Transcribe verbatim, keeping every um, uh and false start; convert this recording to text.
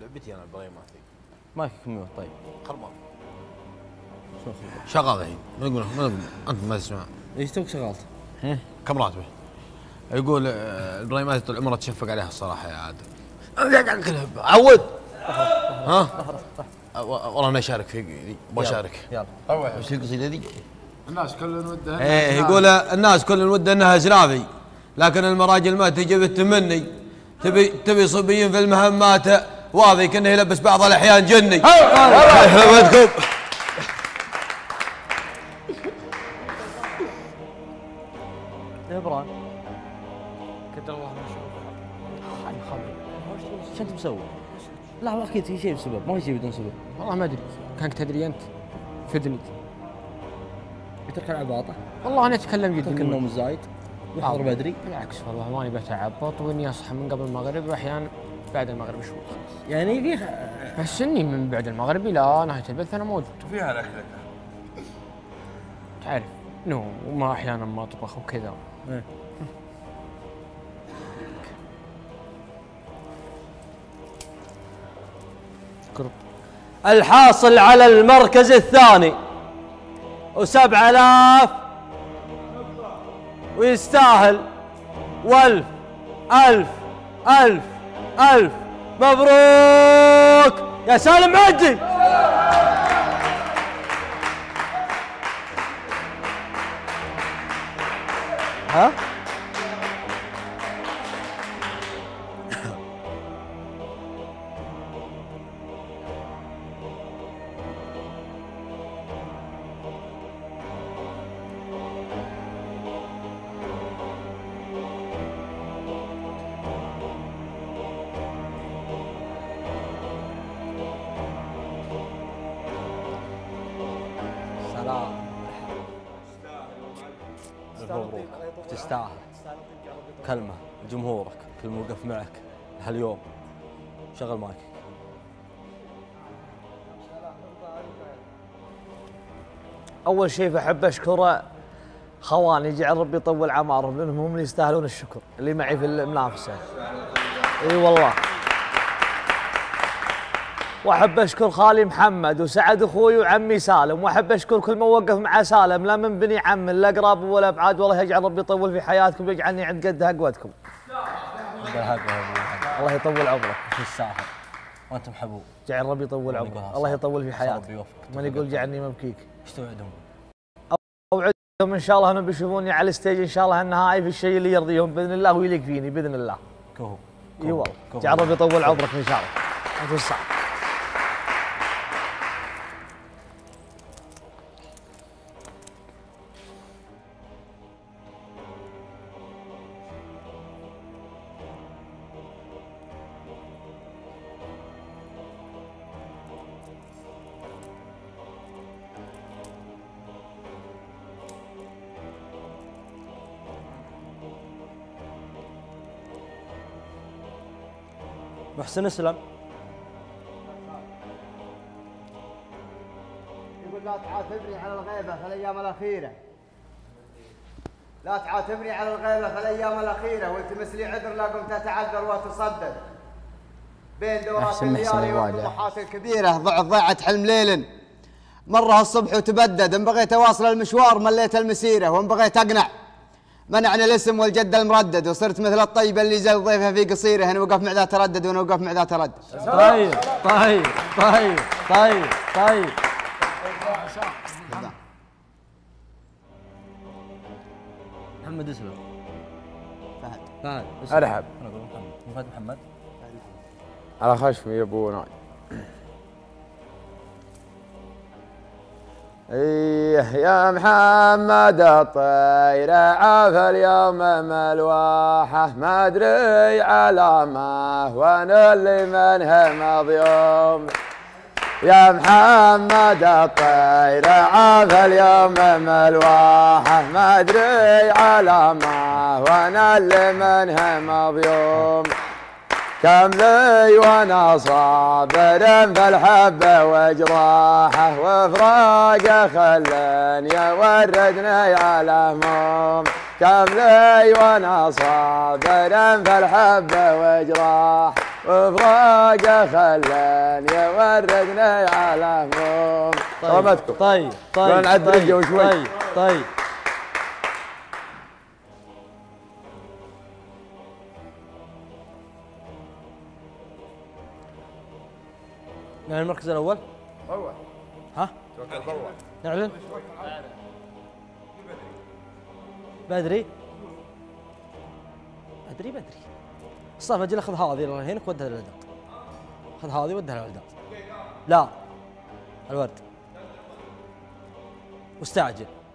لعبتي انا البريماتي. ما في كمبيوتر طيب. خربان. شو خربان؟ شغال الحين. ما يقول ما انت ما تسمع. ايش توك شغلت؟ كم راتبه؟ يقول البريماتي طول عمره تشفق عليها الصراحه يا عادل. عود. ها؟ والله انا اشارك فيك ابغى اشارك. يلا. وش القصيده ذي؟ الناس كل وده. ايه يقول الناس كل وده انها زلافي، لكن المراجل ما تجي بالتمني، تبي تبي صبيين في المهمات واضي كانه يلبس بعض الاحيان جني. حلوتكم. يا ابراهيم قدر الله ما شاء الله. خلي خلي ايش انت مسوي؟ لا اكيد في شيء بسبب، ما في شيء بدون سبب. والله ما ادري، كانك تدري انت فدني. يترك العباطه؟ والله انا اتكلم جد. يترك النوم الزايد ويحضر بدري؟ بالعكس والله ماني بتعبط، واني اصحى من قبل المغرب واحيانا بعد المغرب شوي. يعني في بس اني من بعد المغرب الى نهايه البث انا موجود. فيها الاكل تعرف نوم وما احيانا ما اطبخ وكذا. ايه. قرب. الحاصل على المركز الثاني وسبع آلاف ويستاهل، والف ألف ألف ألف مبروك يا سالم معدي. ها؟ مبروك تستاهل. كلمة جمهورك كل موقف معك هاليوم. شغل مايك. أول شيء بحب أشكر خواني، جعل ربي يطول عمرهم لأنهم هم اللي يستاهلون الشكر اللي معي في المنافسة. إي والله. واحب اشكر خالي محمد وسعد اخوي وعمي سالم، واحب اشكر كل من وقف مع سالم، لا من بني عم لا اقراب ولا ابعاد، والله يجعل ربي يطول في حياتكم ويجعلني عند قد هقوتكم. الله يطول عمرك. تستاهل وانت محبوب. جعل ربي يطول عمرك. الله يطول في حياتك. من يقول جعلني مبكيك. ايش توعدهم؟ اوعدهم ان شاء الله انهم بيشوفوني على الستيج ان شاء الله النهائي في الشيء اللي يرضيهم باذن الله ويليق فيني باذن الله. كهو. اي والله. جعل ربي يطول عمرك ان شاء الله. انت الصعب. محسن اسلم. يقول لا تعاتبني على الغيبة في الأيام الأخيرة. لا تعاتبني على الغيبة في الأيام الأخيرة والتمس لي عذر لا قمت أتعذر وأتصدد. بين دورات الليالي والطموحات الكبيرة ضعت ضيعت حلم ليل. مرة الصبح وتبدد، إن بغيت أواصل المشوار مليت المسيرة، وإن بغيت أقنع منعني الاسم والجد المردد، وصرت مثل الطيبة اللي زل ضيفها في قصيره، هنا وقف مع ذا تردد وانا وقف مع ذا تردد. طيب طيب طيب طيب طيب. محمد اسلم. فهد. فهد. ارحب. انا اقول محمد. فهد محمد. على خشمي يا ابو ناي. ايه يا محمد الطير عافى اليوم ملواحه، ما ادري علامه وانا اللي منها مضيوم. يا محمد الطير عافى اليوم ملواحه، ما ادري علامه وانا اللي منها مضيوم. كم لي وانا صابر في الحب وجراحه، وفراقه خلاني يوردني على هموم. كم لي وانا صابر في الحب وجراحه، وفراقه خلاني يوردني على هموم. طيب طيب طيب نعدل الجو شوي. طيب طيب نعلن المركز الأول؟ أول. ها؟ نعلن؟ بدري؟ بدري بدري. الصف أجل أخذ هذه هناك ودها للعداد. خذ هذه ودها للعداد. لا الورد. مستعجل.